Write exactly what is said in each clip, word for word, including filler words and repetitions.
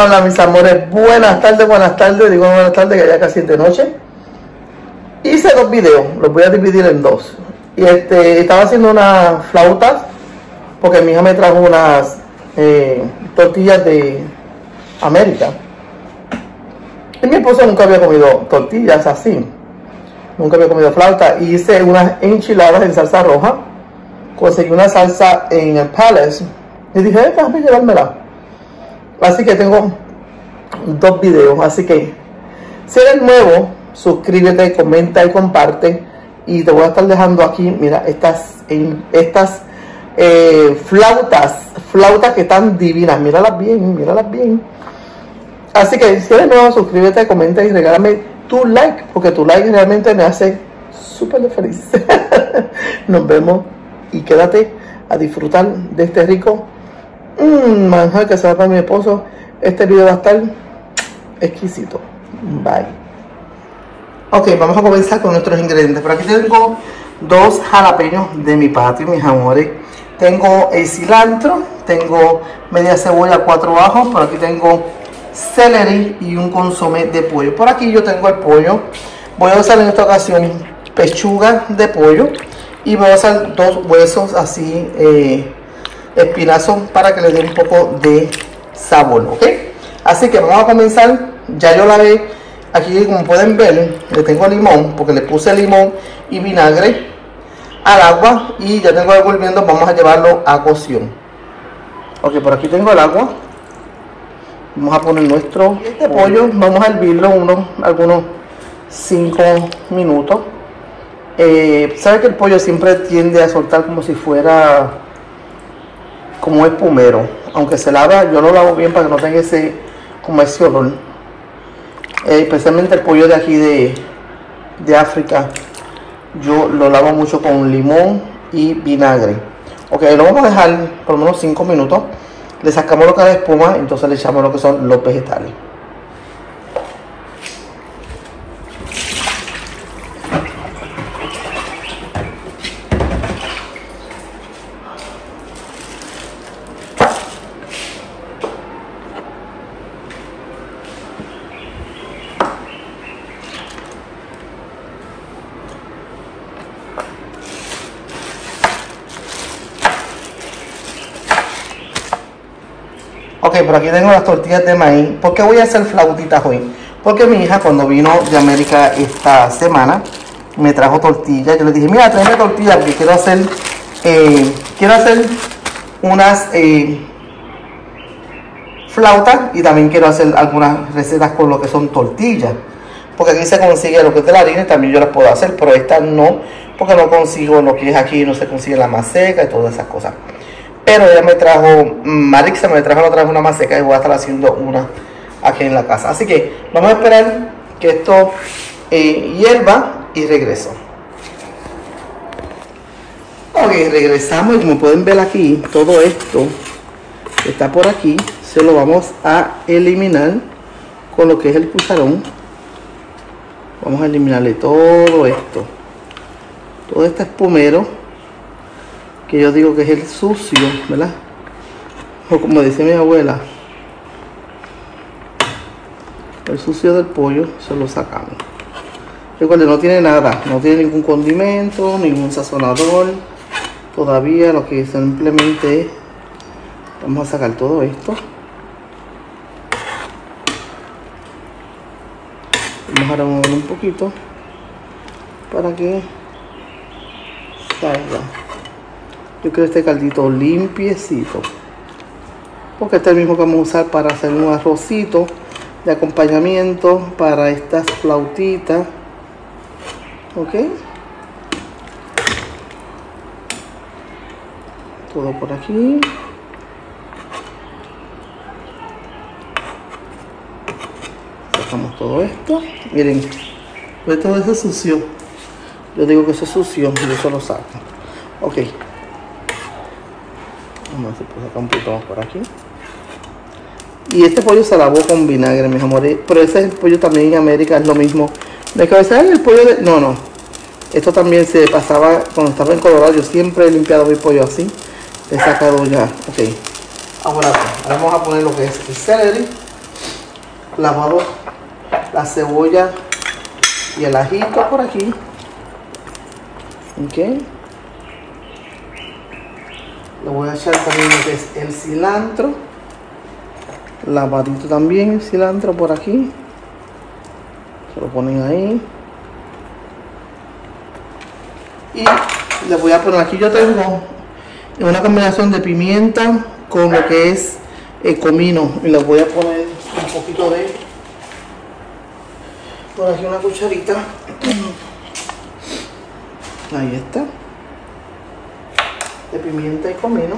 Hola mis amores, buenas tardes, buenas tardes, digo buenas tardes que ya casi es de noche. Hice dos videos, los voy a dividir en dos. Y este, estaba haciendo unas flautas porque mi hija me trajo unas eh, tortillas de América. Y mi esposo nunca había comido tortillas así, nunca había comido flauta. Y hice unas enchiladas en salsa roja, conseguí una salsa en el Palace y dije, eh, déjame llevármela. Así que tengo dos videos, así que si eres nuevo, suscríbete, comenta y comparte. Y te voy a estar dejando aquí, mira, estas, estas eh, flautas, flautas que están divinas, míralas bien, míralas bien. Así que si eres nuevo, suscríbete, comenta y regálame tu like, porque tu like realmente me hace súper feliz. Nos vemos y quédate a disfrutar de este rico Mmm, manjar que se va para mi esposo. Este video va a estar exquisito. Bye. Ok, vamos a comenzar con nuestros ingredientes. Por aquí tengo dos jalapeños de mi patio, mis amores. Tengo el cilantro, tengo media cebolla, cuatro ajos. Por aquí tengo celery y un consomé de pollo. Por aquí yo tengo el pollo. Voy a usar en esta ocasión pechuga de pollo. Y voy a usar dos huesos así eh, espinazos para que le dé un poco de sabor, ¿ok? Así que vamos a comenzar. Ya yo lavé aquí, como pueden ver, le tengo limón porque le puse limón y vinagre al agua y ya tengo algo hirviendo. Vamos a llevarlo a cocción. Ok, por aquí tengo el agua. Vamos a poner nuestro este pollo, vamos a hervirlo unos algunos cinco minutos. Eh, sabe que el pollo siempre tiende a soltar como si fuera como espumero, aunque se lava, yo lo lavo bien para que no tenga ese como ese olor. Eh, especialmente el pollo de aquí de, de África, yo lo lavo mucho con limón y vinagre. Ok, lo vamos a dejar por lo menos cinco minutos. Le sacamos lo que es la espuma, entonces le echamos lo que son los vegetales. Ok, por aquí tengo las tortillas de maíz. ¿Por qué voy a hacer flautitas hoy? Porque mi hija, cuando vino de América esta semana, me trajo tortillas. Yo le dije, mira, tráeme tortillas porque quiero hacer eh, quiero hacer unas eh, flautas y también quiero hacer algunas recetas con lo que son tortillas. Porque aquí se consigue lo que es de la harina y también yo las puedo hacer, pero estas no, porque no consigo lo que es aquí, no se consigue la maseca y todas esas cosas. Pero ella me trajo, Marixa me trajo, otra vez una maseca y voy a estar haciendo una aquí en la casa. Así que vamos a esperar que esto eh, hierva y regreso. Ok, regresamos y como pueden ver aquí, todo esto que está por aquí, se lo vamos a eliminar con lo que es el cucharón. Vamos a eliminarle todo esto, todo este espumero, que yo digo que es el sucio, ¿verdad? O como dice mi abuela, el sucio del pollo se lo sacamos. Recuerden, no tiene nada, no tiene ningún condimento, ningún sazonador. Todavía lo que simplemente es, vamos a sacar todo esto. Vamos a remover un poquito para que salga. Yo quiero este caldito limpiecito, porque este es el mismo que vamos a usar para hacer un arrocito de acompañamiento para estas flautitas. Ok, todo por aquí. Sacamos todo esto. Miren, pues todo eso es sucio. Yo digo que eso es sucio y eso lo saco. Ok, vamos a ver si puedo sacar un poquito más por aquí. Y este pollo se lavó con vinagre, mis amores. Pero ese es el pollo también en América, es lo mismo. De cabeza el pollo de... No, no. Esto también se pasaba cuando estaba en Colorado. Yo siempre he limpiado mi pollo así. He sacado ya. Ok. Ahora vamos a poner lo que es el celery. lavado la cebolla y el ajito por aquí. Ok. Le voy a echar también lo que es el cilantro. Lavadito también el cilantro por aquí. Se lo ponen ahí. Y le voy a poner aquí, yo tengo una combinación de pimienta con lo que es el comino. Y le voy a poner un poquito de, por aquí una cucharita. Ahí está. De pimienta y comino.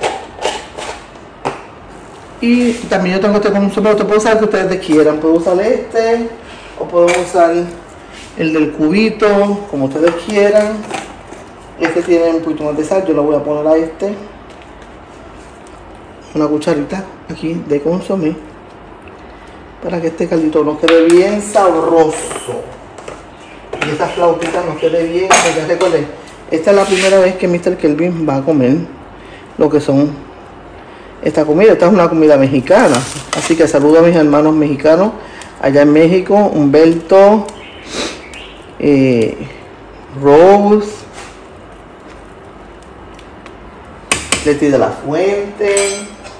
Y también yo tengo este con un pero usted puede usar el que ustedes quieran. Puedo usar este o puedo usar el del cubito, como ustedes quieran. Este tiene un poquito más de sal, yo le voy a poner a este una cucharita aquí de consomé para que este caldito nos quede bien sabroso y esta flautita nos quede bien. Ya recuerden, esta es la primera vez que mister Kelvin va a comer lo que son esta comida. Esta es una comida mexicana, así que saludo a mis hermanos mexicanos allá en México, Humberto, eh, Rose, Leti de la Fuente,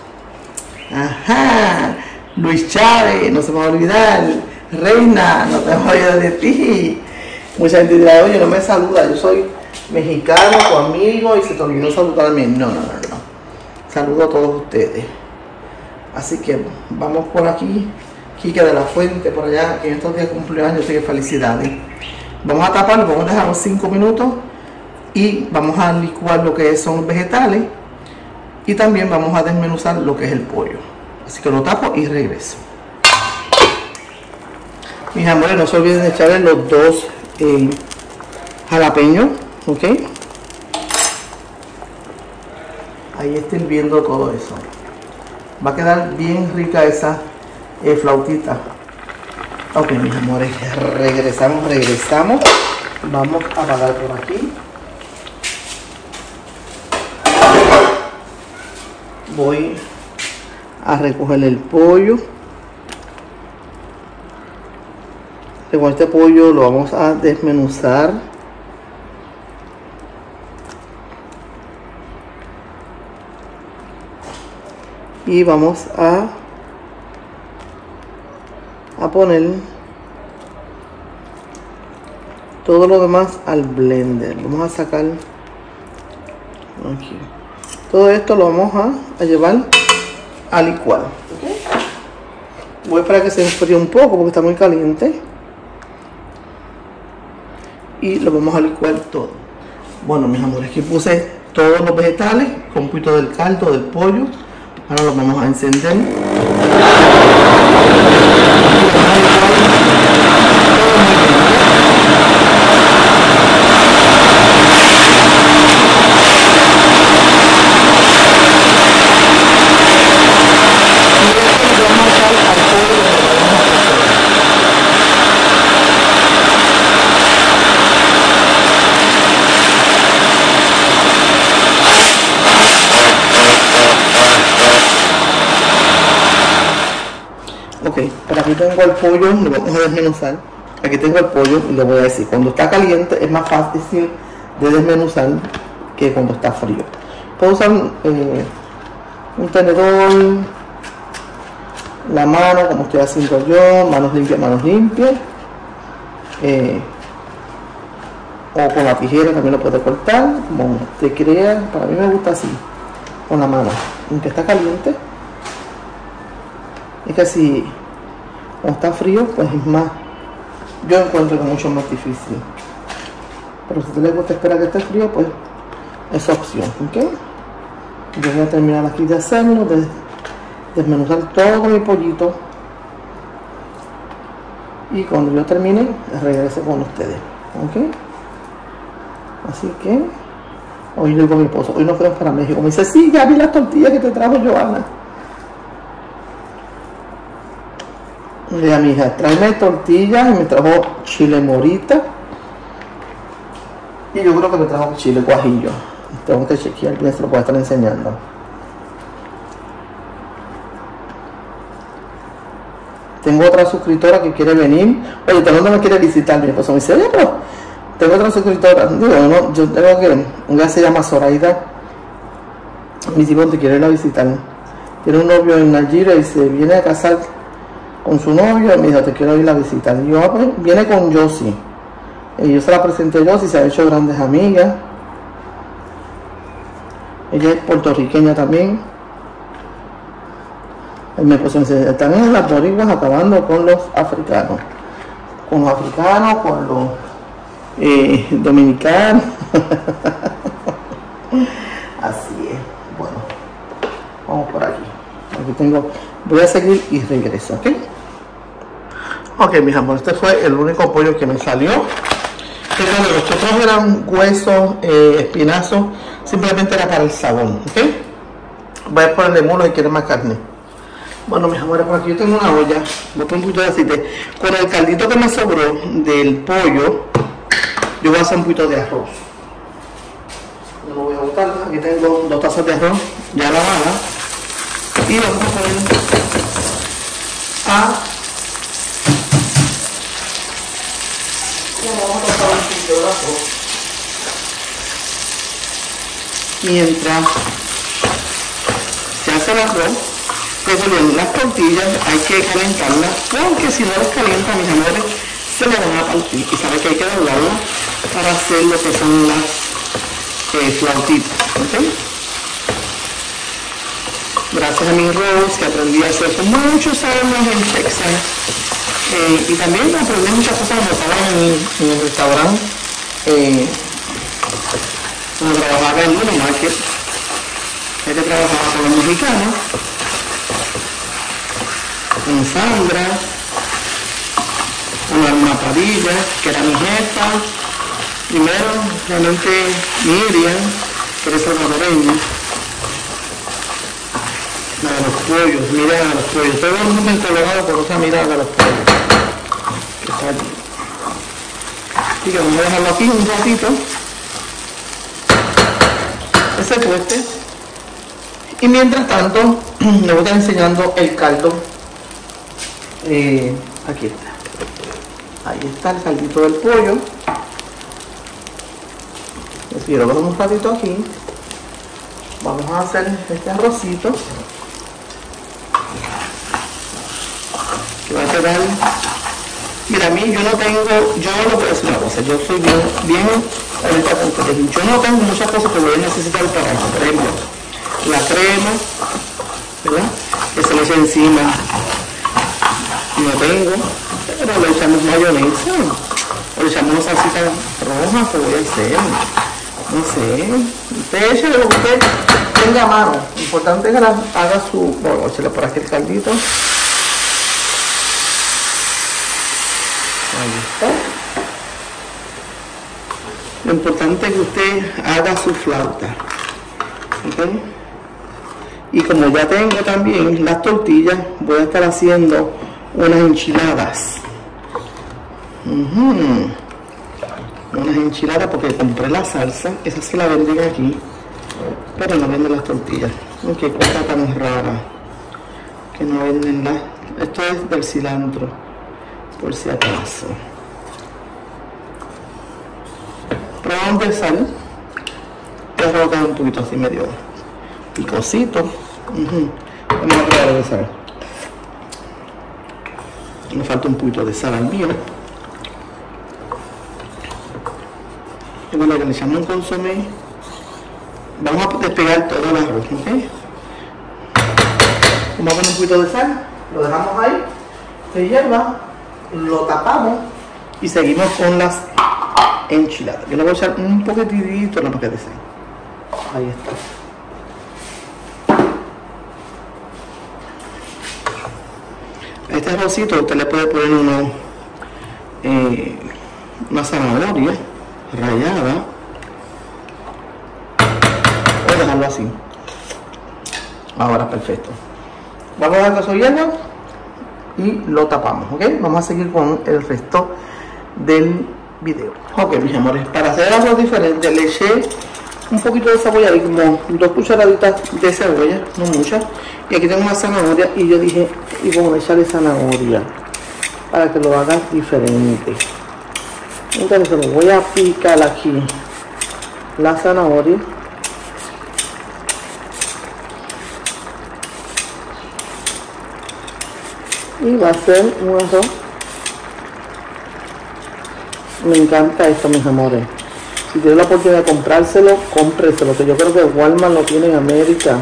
ajá, Luis Chávez, no se me va a olvidar, Reina, no te voy a olvidar de ti. Mucha gente dirá, oye, no me saluda, yo soy mexicano, tu amigo, y se te olvidó saludarme. No, no, no, no. Saludo a todos ustedes. Así que vamos por aquí, Quique de la Fuente, por allá, que en estos días cumpleaños, así que felicidades. Vamos a taparlo, vamos a dejar los cinco minutos y vamos a licuar lo que son los vegetales. Y también vamos a desmenuzar lo que es el pollo. Así que lo tapo y regreso. Mis amores, no se olviden de echarle los dos eh, jalapeños. Ok. Ahí está hirviendo todo eso. Va a quedar bien rica esa eh, flautita. Ok, mis amores, regresamos, regresamos. Vamos a apagar por aquí. Voy a recoger el pollo. Con este pollo lo vamos a desmenuzar. Y vamos a, a poner todo lo demás al blender. Vamos a sacar aquí. Todo esto lo vamos a, a llevar a licuar. ¿Okay? Voy a esperar que se enfríe un poco porque está muy caliente. Y lo vamos a licuar todo. Bueno, mis amores, aquí puse todos los vegetales con un poquito del caldo, del pollo. Ahora lo vamos a encender. Ok, pero aquí tengo el pollo, lo vamos a desmenuzar. Aquí tengo el pollo y le voy a decir, cuando está caliente es más fácil de desmenuzar que cuando está frío. Puedo usar eh, un tenedor, la mano, como estoy haciendo yo, manos limpias, manos limpias. Eh, o con la tijera también lo puede cortar, como usted crea. Para mí me gusta así, con la mano, aunque está caliente. Es que si cuando está frío, pues es más, yo encuentro que es mucho más difícil. Pero si a usted le gusta esperar que esté frío, pues es opción, ¿ok? Yo voy a terminar aquí de hacerlo, de desmenuzar todo mi pollito. Y cuando yo termine, regreso con ustedes, ¿ok? Así que, hoy le digo a mi esposo, hoy no fuimos para México. Me dice, sí, ya vi las tortillas que te trajo Joana. Le dije a mi hija, tráeme tortillas, y me trajo chile morita. Y yo creo que me trajo chile guajillo. Tengo que chequear, bien se lo puedo estar enseñando. tengo otra suscriptora que quiere venir. Oye, ¿tú dónde me quiere visitar? Mi esposo me dice, oye, pero tengo otra suscriptora. Digo, no, yo tengo que, una se llama Zoraida. Mi hijo te quiere ir a visitar. Tiene un novio en Nigeria y se viene a casar con su novio. Y me dijo, te quiero ir a visitar. Y yo, ah, pues, viene con Josie. Y yo se la presenté a Josie, se ha hecho grandes amigas. Ella es puertorriqueña también. Y mi esposo me dice, están en las boricuas acabando con los africanos. Con los africanos, con los eh, dominicanos. Así es. Bueno, vamos por aquí. Aquí tengo, voy a seguir y regreso, ¿ok? Ok, mis amores, este fue el único pollo que me salió. Pero bueno, los otros eran huesos, eh, espinazos, simplemente era para el sabor, ¿ok? Voy a ponerle mulo y quiere más carne. Bueno, mis amores, por aquí yo tengo una olla, voy a poner un poquito de aceite. Con el caldito que me sobró del pollo, yo voy a hacer un poquito de arroz. No lo voy a botar, aquí tengo dos tazas de arroz ya lavada. Y vamos a poner a... vamos a cortar un poquito de arroz. Mientras se hace el arroz, revolviendo las tortillas, hay que calentarlas, porque si no las calienta, mis amores, se le van a partir. Y sabe que hay que doblarlas para hacer lo que son las eh, flautitas, ¿ok? Gracias a mi Rose, que aprendí a hacer por muchos años en Texas. Eh, y también aprendí muchas cosas cuando estaba en, en el restaurante. Eh, cuando trabajaba en Luna Market. Este trabajaba con los mexicanos. Con Sandra. Con Alma Padilla, que era mi jefa. Primero, realmente Miriam, que era salvadoreña. La de los pollos, miren a los pollos. Todo el mundo en Colorado conoce a mirar a los pollos. Que está allí. Así que vamos a dejarlo aquí un ratito. Ese pueste. Y mientras tanto, les voy a estar enseñando el caldo. Eh, aquí está. Ahí está el caldito del pollo. Les quiero ver un ratito aquí. Vamos a hacer este arrocito. Que va a quedar. Mira, a mí yo no tengo, yo no puedo decir una cosa, yo soy bien, bien honesta con ustedes. Yo no tengo muchas cosas que voy a necesitar para eso. Por ejemplo, la crema, ¿verdad? Que se le echa encima. No tengo, pero le echamos mayonesa, o le echamos salsita roja, que voy a hacer. No sé, usted eche lo que usted tenga a mano. Lo importante es que la, haga su... Bueno, échale por aquí el caldito. Ahí está. Lo importante es que usted haga su flauta. ¿Okay? Y como ya tengo también las tortillas, voy a estar haciendo unas enchiladas. Uh-huh. Unas enchiladas porque compré la salsa, esa se la venden aquí, pero no venden las tortillas. Qué cosa tan rara que no venden las. Esto es del cilantro, por si acaso. Probamos de sal. Voy a revolver un poquito así medio picosito. Uh-huh. Vamos a probar de sal. Me falta un poquito de sal al mío. Y bueno, le echamos un consomé. Vamos a despegar todo el arroz, ¿ok? Vamos a poner un poquito de sal, lo dejamos ahí, se hierva, lo tapamos y seguimos con las enchiladas. Yo le voy a echar un poquitito en la paquete de sal. Ahí está. A este arrocito usted le puede poner uno, eh, una zanahoria rallada o dejarlo así. Ahora perfecto. Vamos a dejar que eso hierva y lo tapamos, ¿ok? Vamos a seguir con el resto del video. Ok, mis amores, para hacer algo diferente le eché un poquito de cebolla y como dos cucharaditas de cebolla, no muchas. Y aquí tengo una zanahoria y yo dije, y vamos a echarle zanahoria para que lo haga diferente. Entonces lo voy a picar aquí la zanahoria. Y va a ser un arroz. Me encanta esto, mis amores. Si tienen la oportunidad de comprárselo, cómpreselo, que yo creo que Walmart lo tiene en América.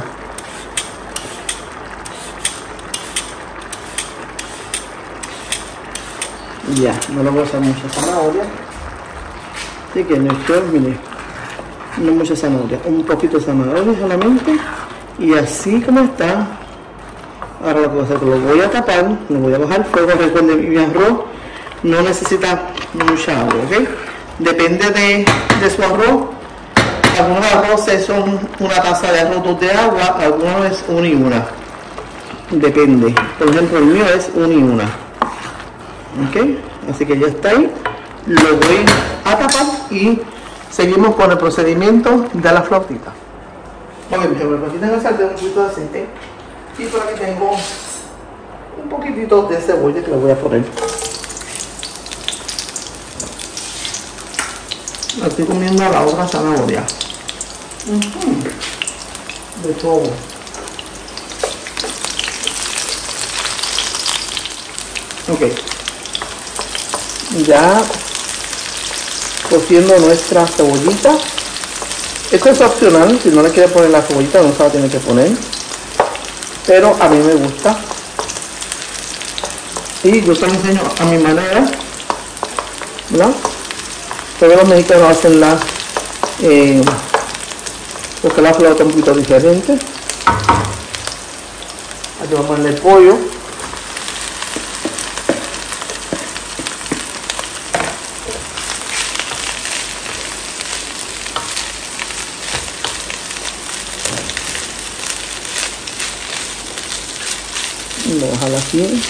Ya, no le voy a hacer mucha zanahoria. Así que no quiero, mire, no mucha zanahoria, un poquito de zanahoria solamente. Y así como está, ahora lo que voy a hacer es que lo voy a tapar, lo voy a bajar el fuego. Recuerden, mi arroz no necesita mucha agua, ¿ok? Depende de, de su arroz. Algunos arroces son una taza de arroz, dos de agua, algunos es una y una. Depende. Por ejemplo, el mío es una y una. Ok, así que ya está ahí. Lo voy a tapar y seguimos con el procedimiento de la flautita. Ok, por ejemplo, aquí tengo el sartén, un poquito de aceite. Y por aquí tengo un poquitito de cebolla que le voy a poner. Estoy comiendo la otra zanahoria. Uh-huh. De todo. Ok. Ya cociendo nuestra cebollita. Esto es opcional, si no le quiere poner la cebollita no se la tiene que poner. Pero a mí me gusta. Y yo se lo enseño a mi manera. ¿No? Todos los mexicanos hacen la eh, porque la flauta es un poquito diferente. Aquí vamos a ponerle el pollo. Y lo dejar así.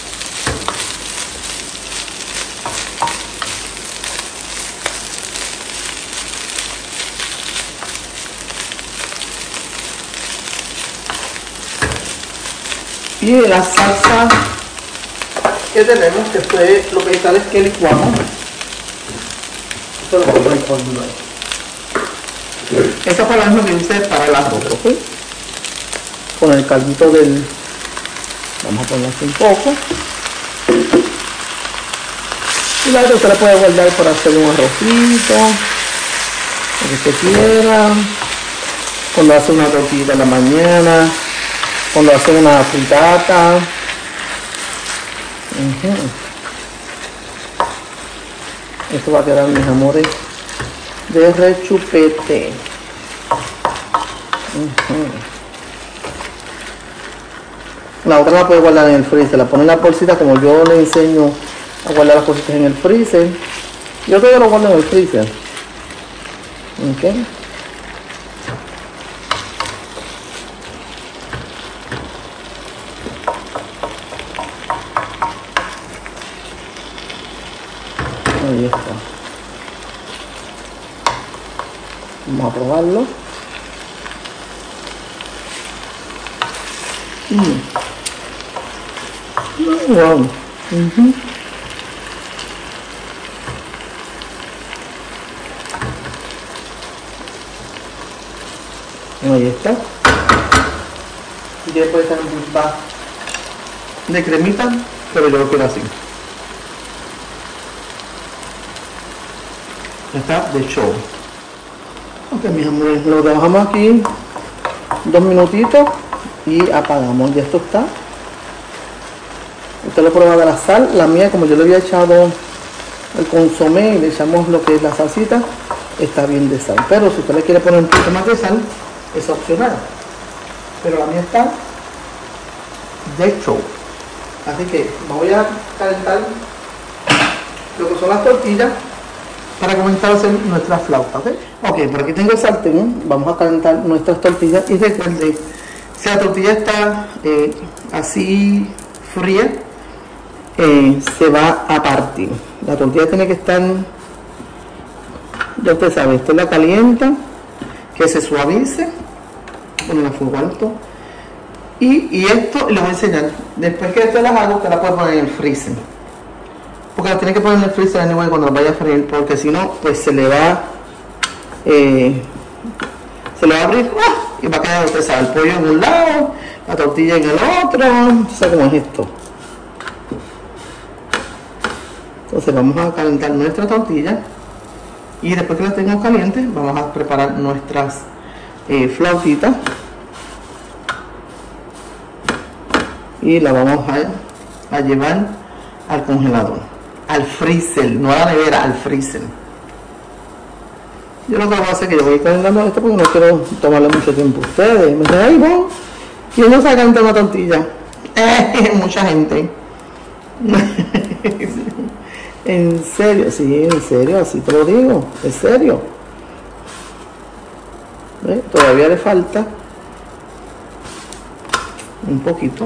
Y la salsa que tenemos, que fue los vegetales que licuamos, esto lo pongo en el fondo. Esta fue la misma que hice para el arroz, ¿ok? Con el caldito del, vamos a poner así un poco, y la otra usted la puede guardar para hacer un arrocito, lo que usted quiera, cuando hace una tortilla en la mañana, cuando hace una fritata. Uh-huh. Esto va a quedar, mis amores, de rechupete. Uh-huh. La otra la puede guardar en el freezer, la pone en la bolsita como yo le enseño a guardar las cositas en el freezer. Yo todavía lo guardo en el freezer. Okay. Ahí está. Vamos a probarlo. Mm. Wow. Uh-huh. Ahí está. Y después está un poquito de cremita, pero yo lo quiero así. Está de show. Ok, mis amores, lo dejamos aquí dos minutitos y apagamos. Ya esto está. Usted lo prueba de la sal. La mía, como yo le había echado el consomé y le echamos lo que es la salsita, está bien de sal. Pero si usted le quiere poner un poquito más de sal, es opcional. Pero la mía está de show. Así que voy a calentar lo que son las tortillas para comenzar a hacer nuestra flauta, ¿ok? Ok, por aquí tengo el sartén, vamos a calentar nuestras tortillas y recuerde, si la tortilla está eh, así fría, eh, se va a partir. La tortilla tiene que estar, ya usted sabe, usted la calienta que se suavice. Poner a fuego alto. Y, y esto les voy a enseñar. Después que esto las hago, usted la puede poner en el freezer. Porque la tiene que poner en el freezer anyway cuando la vaya a freír, porque si no, pues se le va eh, se le va a abrir ¡ah! Y va a quedar, usted sabe, el pollo en un lado, la tortilla en el otro. ¿Sabe cómo es esto? Entonces vamos a calentar nuestra tortilla y después que la tengamos caliente, vamos a preparar nuestras eh, flautitas. Y la vamos a, a llevar al congelador, al freezer, no a la nevera, al freezer. Yo lo que voy a hacer es que yo voy a ir calentando esto porque no quiero tomarle mucho tiempo a ustedes. Me dicen, ay, vos, ¿quién no saca calienta una tortilla? Eh, mucha gente. En serio, sí, en serio, así te lo digo, en serio. ¿Ves? Todavía le falta un poquito.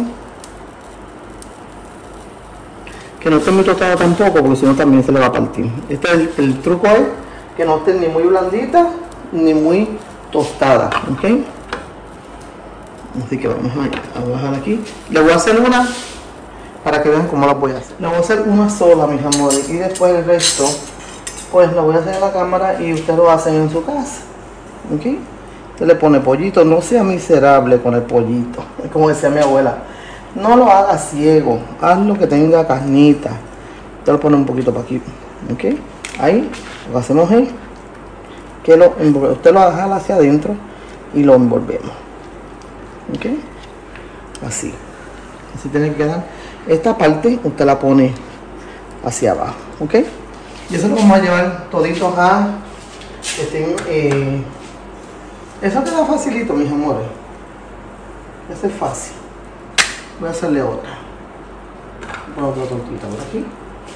Que no esté muy tostada tampoco, porque si no también se le va a partir. Este es el, el truco es que no esté ni muy blandita ni muy tostada, ¿ok? Así que vamos a, a bajar aquí. Le voy a hacer una para que vean cómo la voy a hacer. Le voy a hacer una sola, mis amores, y después el resto pues lo voy a hacer en la cámara y ustedes lo hacen en su casa, ¿ok? Usted le pone pollito, no sea miserable con el pollito, es como decía mi abuela. No lo haga ciego, hazlo que tenga carnita. Usted lo pone un poquito para aquí, ¿ok? Ahí lo que hacemos es que lo envolvemos. Usted lo jala hacia adentro y lo envolvemos, ¿ok? Así. Así tiene que quedar. Esta parte usted la pone hacia abajo, ¿ok? Y eso lo vamos a llevar toditos a que estén, eh, eso queda facilito, mis amores. Eso es fácil. Voy a hacerle otra. Otra tortita por aquí.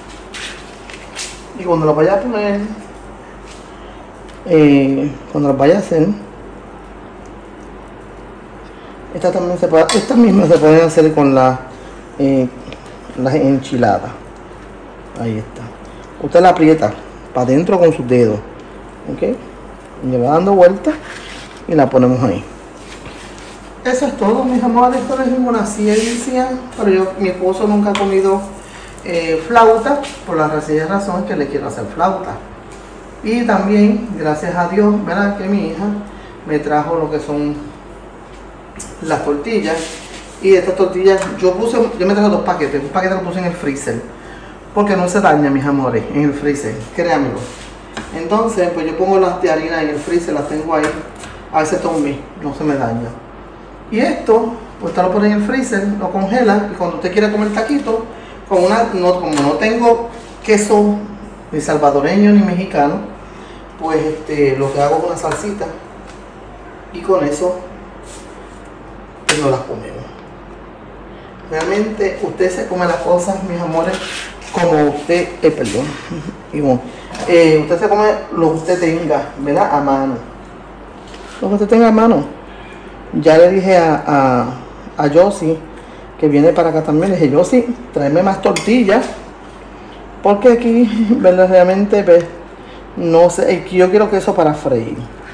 Y cuando la vaya a poner, eh, cuando la vaya a hacer, esta también se puede, esta misma se pueden hacer con la, eh, las enchiladas. Ahí está. Usted la aprieta para adentro con sus dedos, ¿ok? Y le va dando vueltas y la ponemos ahí. Eso es todo, mis amores. Esto no es ninguna ciencia, pero yo, mi esposo nunca ha comido eh, flauta, por la sencilla razón que le quiero hacer flauta. Y también, gracias a Dios, verán que mi hija me trajo lo que son las tortillas. Y estas tortillas, yo puse, yo me traje dos paquetes. Un paquete lo puse en el freezer, porque no se daña, mis amores, en el freezer, créanmelo. Entonces, pues yo pongo las de harina en el freezer, las tengo ahí, a veces todo un mes, no se me daña. Y esto, pues usted lo pone en el freezer, lo congela, y cuando usted quiera comer taquito, con una, no, como no tengo queso ni salvadoreño ni mexicano, pues este, lo que hago es una salsita, y con eso pues nos las comemos. Realmente usted se come las cosas, mis amores, como usted, eh, perdón, y bueno, eh, usted se come lo que usted tenga, ¿verdad? A mano. Lo que usted tenga a mano. Ya le dije a, a, a Josie, que viene para acá también, le dije, Josie, tráeme más tortillas, porque aquí, verdaderamente, pues, no sé, yo quiero queso para freír.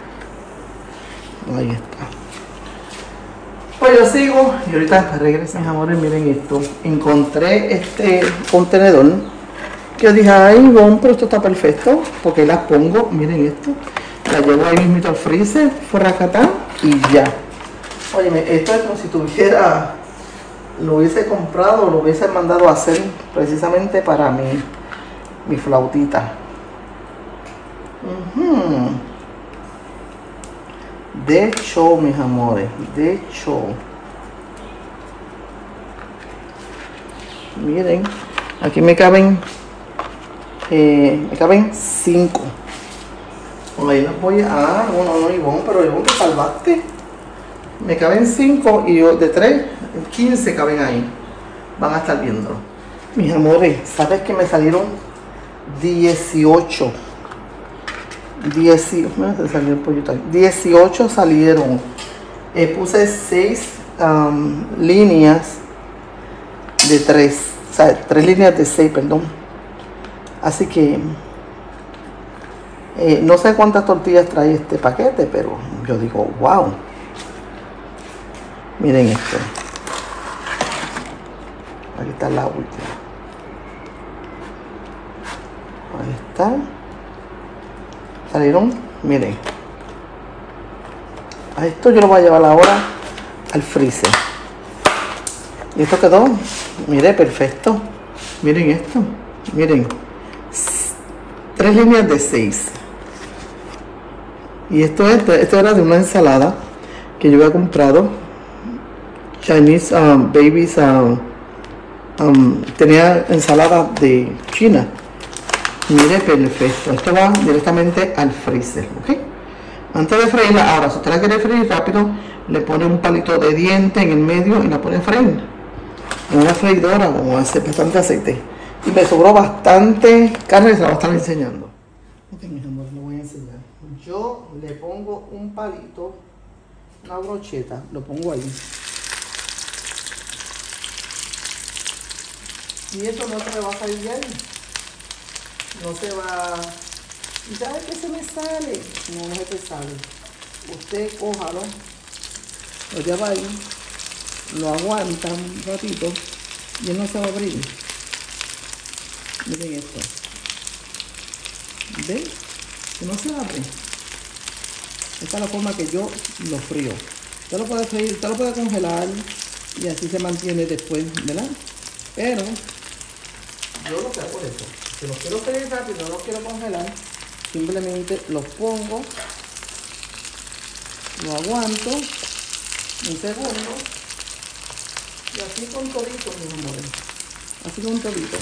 Ahí está. Pues yo sigo, y ahorita regresen, amores, miren esto. Encontré este contenedor, que yo dije, ay, bueno, pero esto está perfecto, porque las pongo, miren esto, la llevo ahí mismo al freezer, fracatán, y ya. Óyeme, esto es como si tuviera, lo hubiese comprado, lo hubiese mandado a hacer precisamente para mi, mi flautita. Uh-huh. De hecho, mis amores, de hecho, miren, aquí me caben, eh, me caben cinco. Ahí las voy a, ah, bueno, no, Ivonne, pero Ivonne, te salvaste. Me caben cinco y yo de tres, quince caben ahí. Van a estar viéndolo. Mis amores, ¿sabes que me salieron dieciocho? dieciocho, se salió el pollito ahí. dieciocho salieron. Eh, puse seis um, líneas de tres. O sea, tres líneas de seis, perdón. Así que Eh, no sé cuántas tortillas trae este paquete, pero yo digo, wow. Miren esto. Aquí está la última. Ahí está. Salieron, miren. A esto yo lo voy a llevar ahora al freezer. Y esto quedó, mire, perfecto. Miren esto, miren. Tres líneas de seis. Y esto, es, esto era de una ensalada que yo había comprado. Chinese um, Babies. Um, um, tenía ensalada de China. Mire, perfecto. Esto va directamente al freezer. ¿Ok? Antes de freírla, ahora si usted la quiere freír rápido, le pone un palito de diente en el medio y la pone a freír. En una freidora con bastante aceite. Y me sobró bastante carne que se la voy a estar enseñando. Ok, mis amores, lo voy a enseñar. Yo le pongo un palito, una brocheta, lo pongo ahí. Y esto no se me va a salir bien. No se va... ¿Y sabe qué se me sale? No, no se te sale. Usted cójalo, lo lleva ahí, lo aguanta un ratito y él no se va a abrir. Miren esto. ¿Ven? Que no se abre. Esta es la forma que yo lo frío. Usted lo puede freír, usted lo puede congelar y así se mantiene después, ¿verdad? Pero yo lo que hago es esto. Si los quiero freír rápido, no los quiero congelar, simplemente los pongo, lo aguanto un segundo y así con todito, mis amores. Así con todito.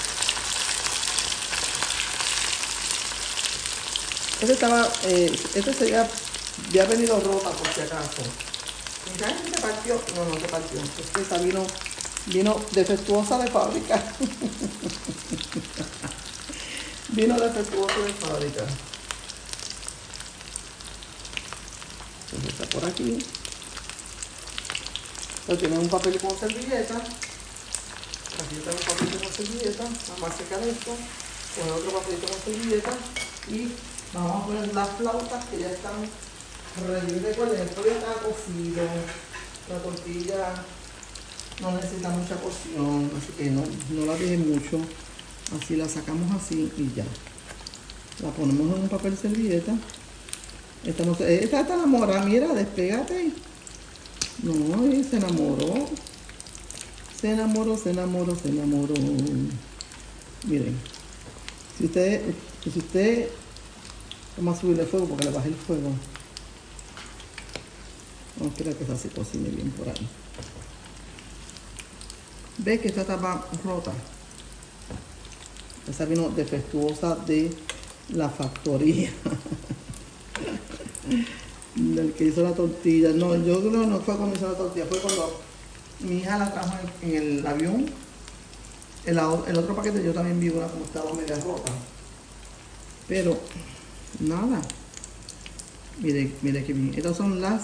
Este estaba, eh, este se había, había venido rota por si acaso. ¿Y saben que se partió? No, no se partió. Es que esta vino, vino defectuosa de fábrica. Vino defectuoso de fábrica. Entonces está por aquí. Entonces tiene un papel con servilleta. Aquí está un papel con servilleta. Vamos a secar esto. Con otro papelito con servilleta. Y vamos a poner las flautas que ya están ready. Recuerden, el pollo está cocido. La tortilla no necesita mucha cocción. Así que no, no la deje mucho. Así la sacamos así y ya. La ponemos en un papel servilleta. Esta, no se, esta está enamorada, mira, despégate. No, se enamoró. Se enamoró, se enamoró, se enamoró. Miren. Si usted, si usted, vamos a subirle fuego porque le baje el fuego. Vamos a esperar que esta se cocine bien por ahí. ¿Ves que esta estaba rota? Esa vino defectuosa de la factoría. Del que hizo la tortilla. No, yo creo que no fue cuando hizo la tortilla, fue cuando mi hija la trajo en, en el avión. El, el otro paquete yo también vi una como estaba media rota. Pero, nada. Mire, mire que bien. Estas son las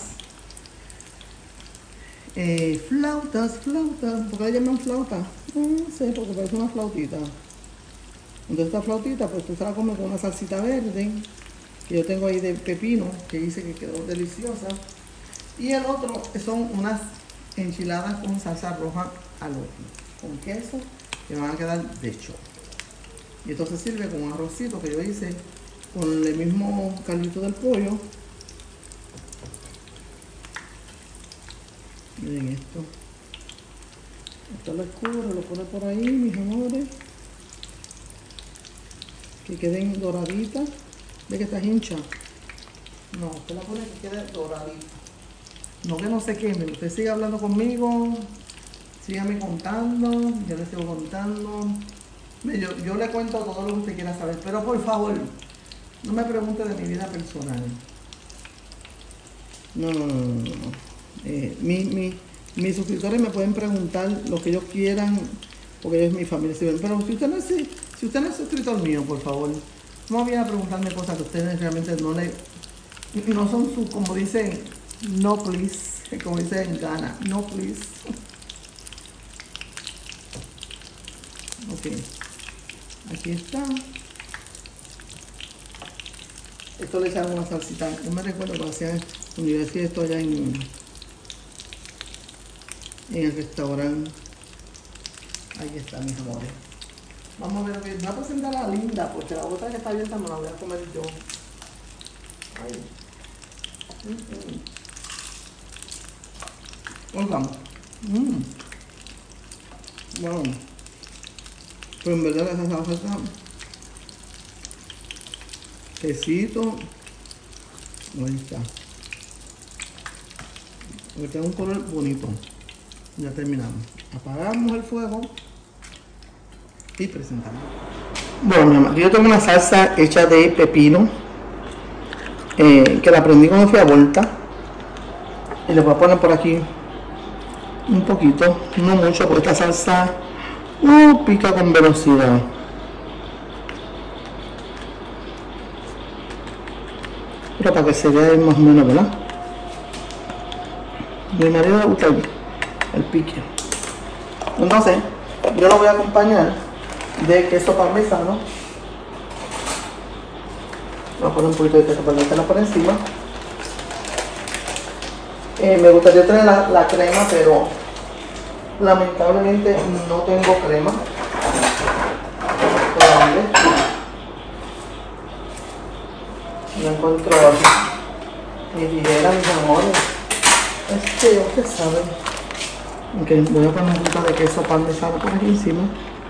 eh, flautas, flautas. ¿Por qué le llaman flauta? No sé, porque parece una flautita. Entonces esta flautita, pues usted se la come con una salsita verde que yo tengo ahí de pepino, que dice que quedó deliciosa. Y el otro son unas enchiladas con salsa roja al horno, con queso, que van a quedar de hecho. Y esto se sirve con un arrocito que yo hice con el mismo caldito del pollo. Miren esto. Esto lo escurre, lo pone por ahí, mis amores. Que queden doraditas. ¿Ve que está hincha? No, usted la pone que quede doradita. No que no se queme. Usted sigue hablando conmigo. Sígame contando. Yo le sigo contando. Yo, yo le cuento todo lo que usted quiera saber. Pero por favor, no me pregunte de mi vida personal. No, no, no, no, no. Eh, mi, mi, mis suscriptores me pueden preguntar lo que ellos quieran, porque ellos es mi familia. Pero si usted no es, si usted no es suscriptor mío, por favor, no viene a preguntarme cosas que ustedes realmente no le, no son su, como dicen, no please, como dicen en Ghana, no please. Ok, aquí está. Esto le echan una salsita. Yo me recuerdo que hacían cuando yo decía esto allá en, en el restaurante. Ahí está, mis amores. Vamos a ver lo que voy a presentar a la linda, porque la otra que está abierta me la voy a comer yo. Ay. Mm-hmm. Oigan. Mm. Wow. Pero en verdad esa salsa, quesito. Ahí está. Porque tiene un color bonito. Ya terminamos. Apagamos el fuego y presentamos. Bueno, mi amor, yo tengo una salsa hecha de pepino eh, que la aprendí cuando fui a Volta. Y le voy a poner por aquí un poquito, no mucho, porque esta salsa uh, pica con velocidad. Pero para que se vea más o menos, ¿verdad? A mi marido le gusta el, el pique. Entonces, yo lo voy a acompañar de queso parmesano. Voy a poner un poquito de queso parmesano por encima. Eh, me gustaría tener la, la crema, pero lamentablemente no tengo crema. No encuentro mi tijera, mis amores. Es que ustedes saben. Ok, voy a poner un poquito de queso parmesano por aquí encima.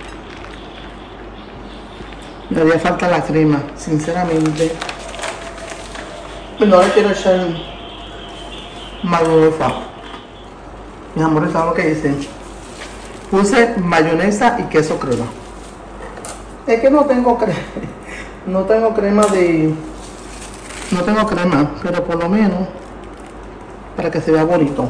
Me haría falta la crema, sinceramente. No le quiero echar mayonesa. Mis amores, ¿saben lo que hice? Puse mayonesa y queso crema. Es que no tengo crema. No tengo crema de... No tengo crema, pero por lo menos para que se vea bonito.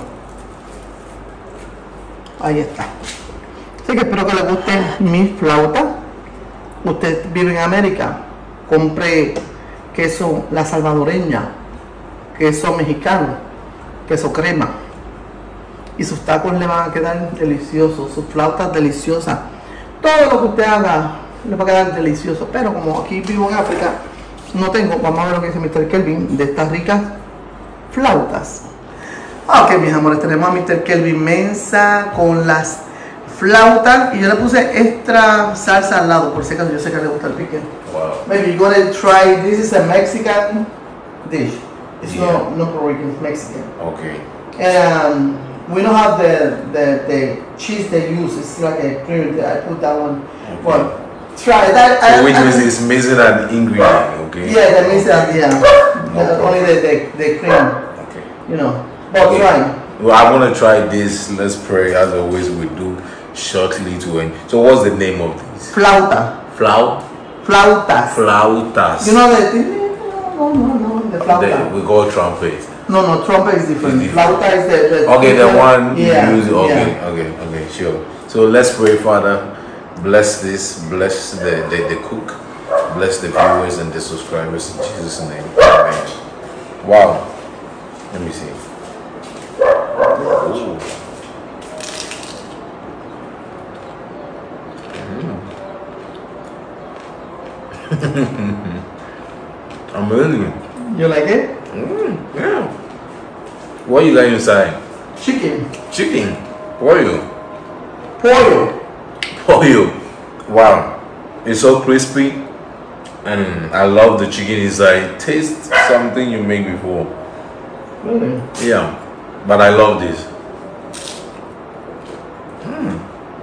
Ahí está. Así que espero que les gusten mis flautas. Usted vive en América, compre queso la salvadoreña, queso mexicano, queso crema, y sus tacos le van a quedar deliciosos, sus flautas deliciosas. Todo lo que usted haga le va a quedar delicioso. Pero como aquí vivo en África, no tengo. Vamos a ver lo que dice mister Kelvin de estas ricas flautas. Ok, mis amores, tenemos a mister Kelvin Mensa con las flautas, y yo le puse extra salsa al lado, por si acaso. Yo sé que le gusta el pique. Wow. Maybe you're gonna try. This is a Mexican dish. It's Yeah. not, not Puerto Rican, it's Mexican. Okay. And um, we don't have the, the, the cheese they use. It's like a cream. I put that one. Okay. But try that. So I, which I, means it's missing an ingredient, okay? Yeah, that means that, yeah. No The- only the, the, the cream, Okay. you know. But Okay. try. Well, I want to try this. Let's pray as always we do shortly to end. So what's the name of this? Flauta. Flau? Flautas. Flautas. You know the no, no, no, the flauta. The, we call trumpet. No, no, trumpet is different. It's different. Flauta is the, the Okay, the one yeah, you use. Okay, yeah. okay, okay, sure. So let's pray, Father. Bless this. Bless the, the, the cook. Bless the viewers and the subscribers in Jesus' name. Amen. Wow. Let me see. Ooh. Mm. Amazing. You like it? Mm, yeah. What you got inside? Chicken. Chicken. Pollo. Pollo. Pollo. Wow. It's so crispy. And I love the chicken inside. Taste something you make before. Really? Yeah. But I love this. Mm.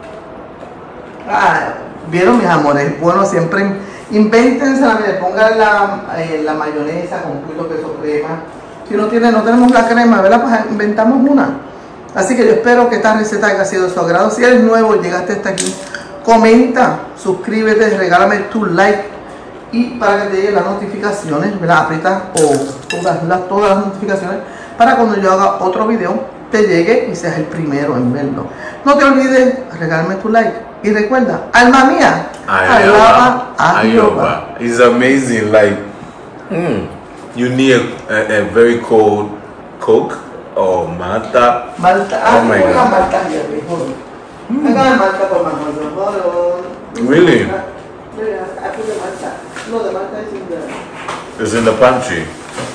Ah, vieron, mis amores. Bueno, siempre invéntense la vida. Pongan la, eh, la mayonesa con un poquito de queso crema. Si no tiene, no tenemos la crema, ¿verdad? Pues inventamos una. Así que yo espero que esta receta haya sido de su agrado. Si eres nuevo y llegaste hasta aquí, comenta, suscríbete, regálame tu like, y para que te lleguen las notificaciones, ¿verdad? Aprieta o todas las, todas las notificaciones para cuando yo haga otro video te llegue y seas el primero en verlo. No te olvides, regálame tu like y recuerda, alma mía, alaba a Jehová. It's amazing. Like, mm, you need a, a, a very cold Coke or Malta. Malta, Oh ah, my tengo una God. Malta here, hold on. I got a Malta for my husband, hold on. Really? Yeah, I put the Malta. No, the Malta is in the... It's in the pantry.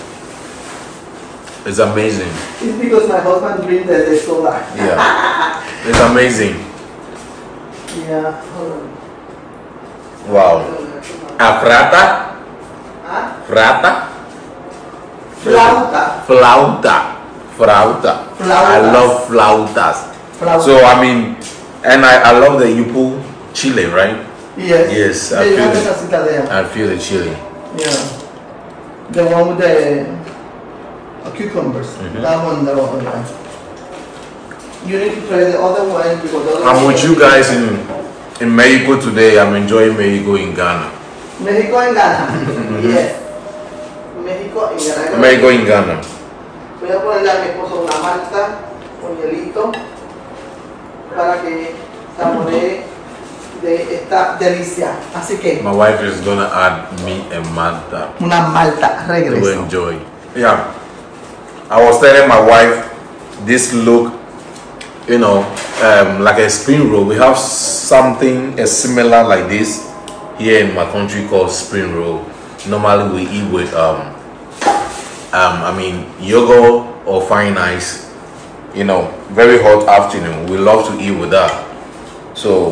It's amazing. It's because my husband brings the, the soda. Yeah. It's amazing. Yeah, hold on. Wow. A frata? Huh? Frata? Flauta. Flauta. Flauta. Flautas. I love flautas. Flauta. So, I mean, and I, I love that you put chili, right? Yes. Yes, I Yeah, you feel have it. the salsita there. I feel the chili. Yeah. The one with the uh, cucumbers. Mhm. That one, the other one. You need to try the other one because the other I'm one with is you guys in, in Mexico today. I'm enjoying Mexico in Ghana. Mexico en Ghana. Yes. México en Ghana. Mexico in Ghana. Voy a ponerle a mi esposo una malta con hielito para que saboree de esta delicia. Así que My wife is gonna add me a Malta una malta to regreso. enjoy. Yeah. I was telling my wife this look, you know, um, like a spring roll. We have something uh, similar like this here in my country called spring roll. Normally we eat with um, um, I mean yogurt or fine ice. You know, very hot afternoon. We love to eat with that. So,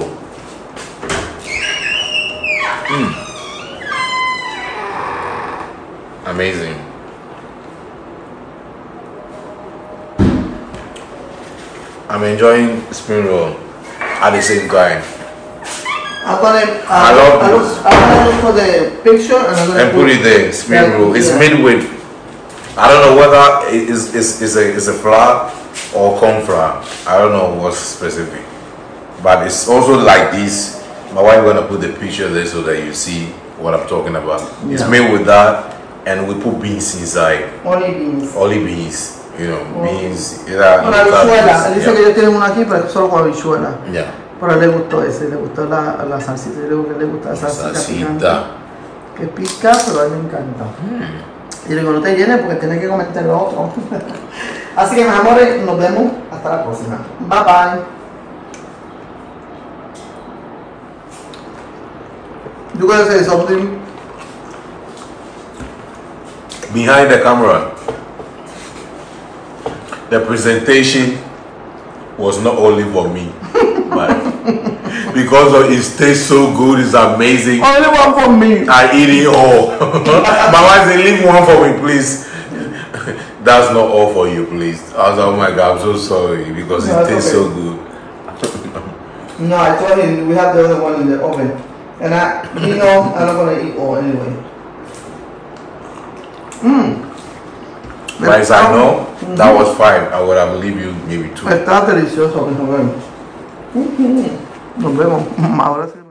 mm, amazing. I'm enjoying spring roll at the same time. I'm gonna, uh, I love I this. look, I'm gonna look for the picture and I'm gonna And put it there, spring roll. It's Yeah. made with, I don't know whether it is is is a is a flour or corn flour. I don't know what's specific, but it's also like this. My wife gonna put the picture there so that you see what I'm talking about. It's Yeah. made with that, and we put beans inside, Only beans. only beans. You know, Oh. beans. Yeah, Con habichuela. Él dice que yeah. ellos tienen uno aquí, pero es solo con habichuela. Yeah. Pero a él le gustó ese, le gustó la, la salsita. Yo digo que le gusta la salsita picante. Salsita. Que pica, pero a él me encanta. Mm. Y le digo, no te llenes porque tienes que comerte lo otro. Así que, mis amores, nos vemos hasta la próxima. Bye bye. You gonna say something? Behind the camera, the presentation was not only for me, but because of it tastes so good, it's amazing. Only one for me. I eat it all. My wife said, leave one for me, please. That's not all for you, please. I was like, oh my God, I'm so sorry because No, it it's tastes okay. so good. No, I told him we have the other one in the oven. And I, you know, I'm not gonna eat all anyway. Mmm. But as I know, that was fine. I would have believed you maybe two. Está delicioso, mis amores. Nos vemos. Ahora sí.